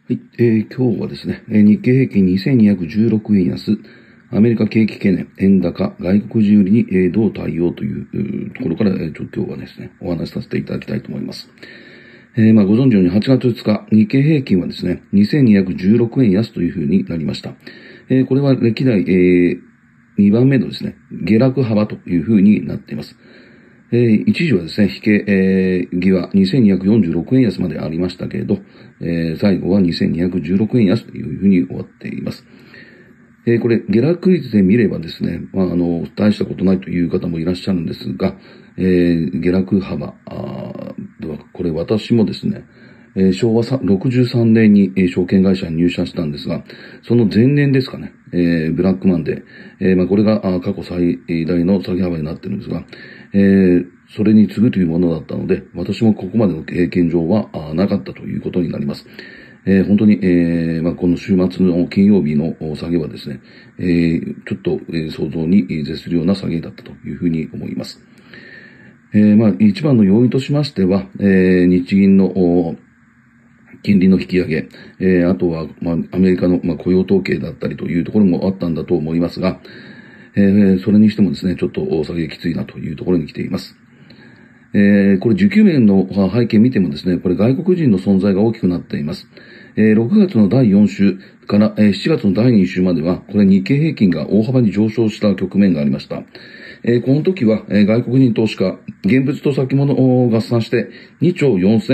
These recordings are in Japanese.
はい、今日はですね、日経平均2216円安、アメリカ景気懸念、円高、外国人売りに、どう対応というところから、今日はですね、お話しさせていただきたいと思います。ご存知のように8月2日、日経平均はですね、2216円安というふうになりました。これは歴代、2番目のですね、下落幅というふうになっています。一時はですね、引け、際2246円安までありましたけれど、最後は2216円安というふうに終わっています。これ、下落率で見ればですね、大したことないという方もいらっしゃるんですが、下落幅、では、これ私もですね、昭和63年に証券会社に入社したんですが、その前年ですかね、ブラックマンデー、これが過去最大の下げ幅になっているんですが、それに次ぐというものだったので、私もここまでの経験上はなかったということになります。本当に、この週末の金曜日の下げはですね、ちょっと、想像に絶するような下げだったというふうに思います。一番の要因としましては、日銀の金利の引き上げ、あとは、アメリカの、雇用統計だったりというところもあったんだと思いますが、それにしてもですね、ちょっと下げきついなというところに来ています。これ需給面の背景見てもですね、これ外国人の存在が大きくなっています。6月の第4週から7月の第2週までは、これ日経平均が大幅に上昇した局面がありました。この時は、外国人投資家、現物と先物を合算して2兆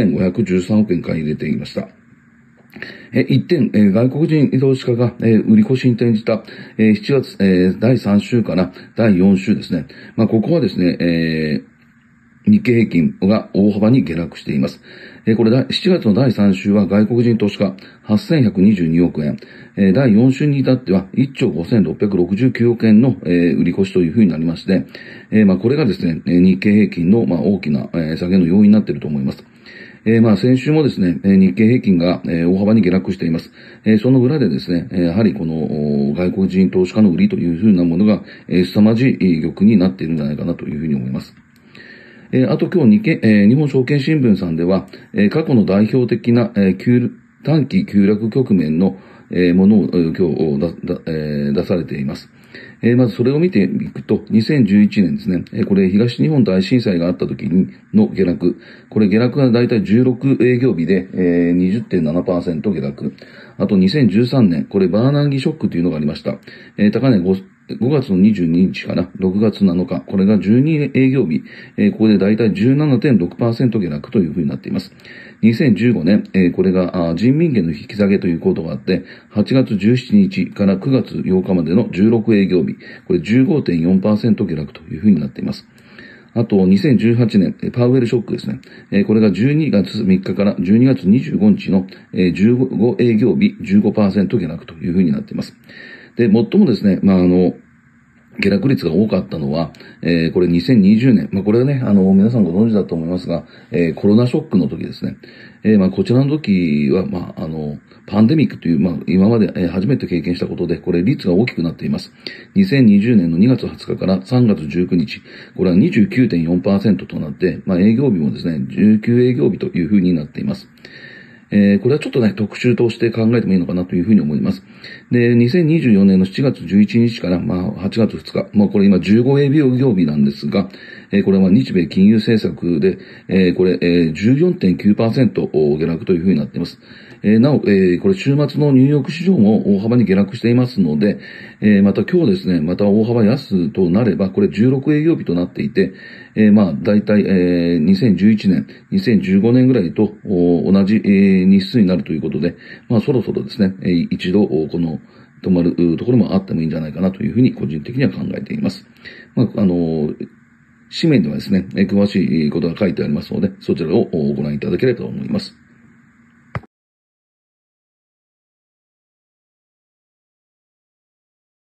4513億円買い入れていました。一点、外国人投資家が、売り越しに転じた、7月、第3週から第4週ですね。ここはですね、日経平均が大幅に下落しています。これ7月の第3週は外国人投資家8122億円。第4週に至っては1兆5669億円の、売り越しというふうになりまして、これがですね、日経平均の、大きな、下げの要因になっていると思います。先週もですね、日経平均が、大幅に下落しています。その裏でですね、やはりこの外国人投資家の売りというふうなものが、凄まじい玉になっているんじゃないかなというふうに思います。あと今日日本証券新聞さんでは、過去の代表的な、短期急落局面の、ものを今日出されています。まずそれを見ていくと、2011年ですね、これ東日本大震災があった時の下落、これ下落がだいたい16営業日で、20.7% 下落。あと2013年、これバーナンキショックというのがありました。高値5月の22日から6月7日、これが12営業日、ここでだいたい 17.6% 下落というふうになっています。2015年、これが人民元の引き下げということがあって、8月17日から9月8日までの16営業日、これ 15.4% 下落というふうになっています。あと、2018年、パウエルショックですね。これが12月3日から12月25日の15営業日 15% 下落というふうになっています。で、最もですね、下落率が多かったのは、これ2020年。これはね、皆さんご存知だと思いますが、コロナショックの時ですね。こちらの時は、パンデミックという、今まで初めて経験したことで、これ率が大きくなっています。2020年の2月20日から3月19日、これは 29.4% となって、営業日もですね、19営業日というふうになっています。これはちょっとね、特集として考えてもいいのかなというふうに思います。で、2024年の7月11日から、8月2日、これ今15営業日なんですが、これは日米金融政策で、これ、14.9% 下落というふうになっています。なお、これ週末のニューヨーク市場も大幅に下落していますので、また今日ですね、また大幅安となれば、これ16営業日となっていて、だいたい、2011年、2015年ぐらいと同じ、日数になるということで、そろそろですね、一度、この、止まるところもあってもいいんじゃないかなというふうに個人的には考えています。紙面ではですね、詳しいことが書いてありますので、そちらをご覧いただければと思います。